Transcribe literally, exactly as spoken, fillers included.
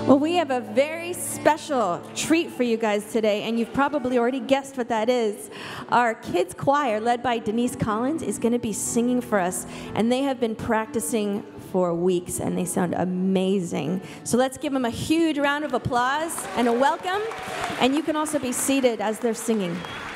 Well, we have a very special treat for you guys today, and you've probably already guessed what that is. Our kids choir, led by Denise Collins, is going to be singing for us, and they have been practicing for weeks, and they sound amazing. So let's give them a huge round of applause and a welcome, and you can also be seated as they're singing.